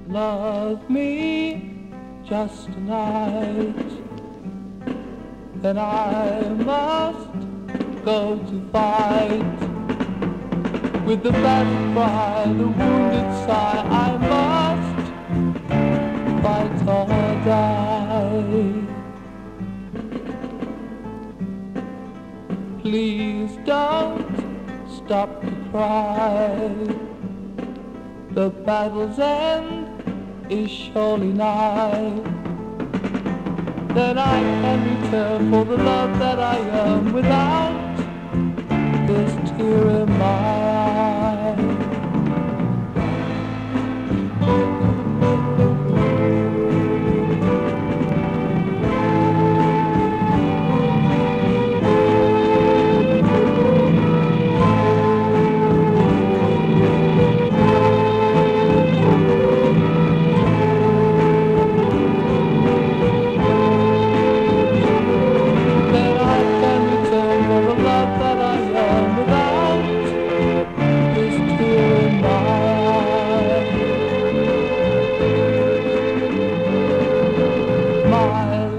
love me just tonight, then I must go to fight. With the battle cry, the wounded sigh, I must fight or die. Please don't stop to cry. The battle's end is surely nigh. Then I can return for the love that I am without this tear in my eye.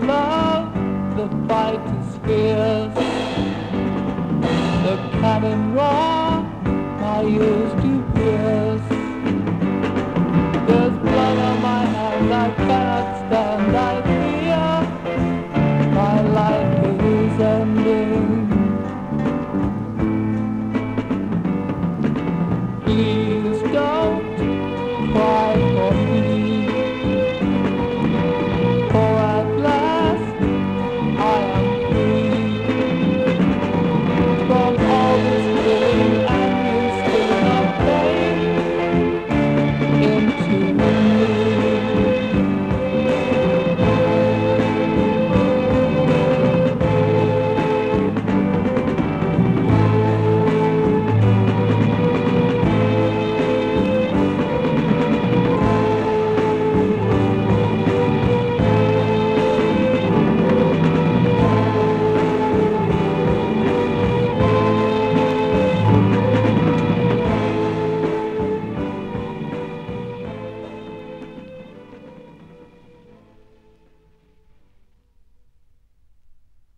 The fight is fierce, the cannon